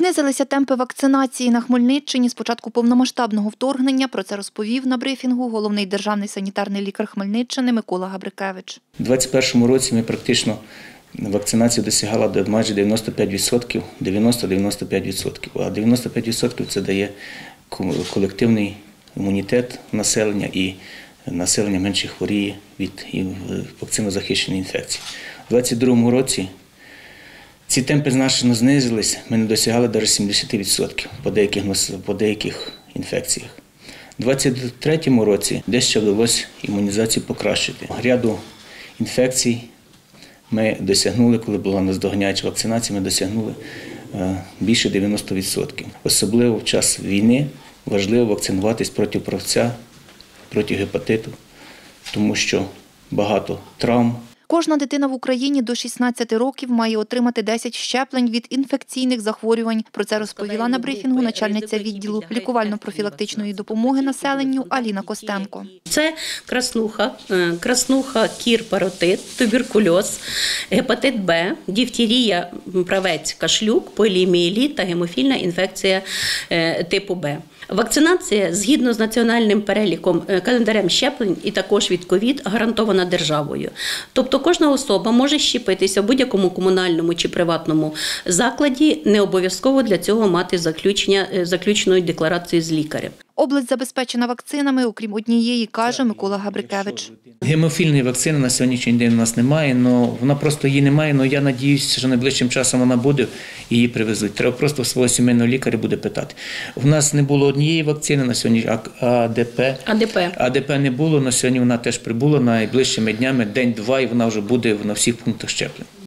Знизилися темпи вакцинації на Хмельниччині з початку повномасштабного вторгнення. Про це розповів на брифінгу головний державний санітарний лікар Хмельниччини Микола Габрикевич. У 2021 році ми практично вакцинація досягала до майже 95%, 90-95%. А 95% – це дає колективний імунітет населення, і населення менше хворіє від вакцинозахищеної інфекції. У 2022 році ці темпи значно знизились, ми не досягали навіть 70% по деяких інфекціях. У 2023 році дещо вдалося імунізацію покращити. Ряду інфекцій ми досягнули, коли була наздоганяюча вакцинація, ми досягнули більше 90%. Особливо в час війни важливо вакцинуватись проти правця, проти гепатиту, тому що багато травм. Кожна дитина в Україні до 16 років має отримати 10 щеплень від інфекційних захворювань. Про це розповіла на брифінгу начальниця відділу лікувально-профілактичної допомоги населенню Аліна Костенко. Це краснуха, кір, паротит, туберкульоз, гепатит Б, дифтерія, правець, кашлюк, поліомієліт та гемофільна інфекція типу Б. Вакцинація згідно з національним переліком календарем щеплень і також від ковід гарантована державою. Тобто кожна особа може щепитися в будь-якому комунальному чи приватному закладі, не обов'язково для цього мати заключеної декларації з лікарем. Область забезпечена вакцинами, окрім однієї, каже Микола Габрикевич. Гемофільної вакцини на сьогоднішній день у нас немає, вона просто її немає, але я сподіваюся, що найближчим часом вона буде і її привезуть. Треба просто свого сімейного лікаря буде питати. У нас не було однієї вакцини на сьогодні, АДП не було, на сьогодні вона теж прибула найближчими днями, день-два, і вона вже буде на всіх пунктах щеплень.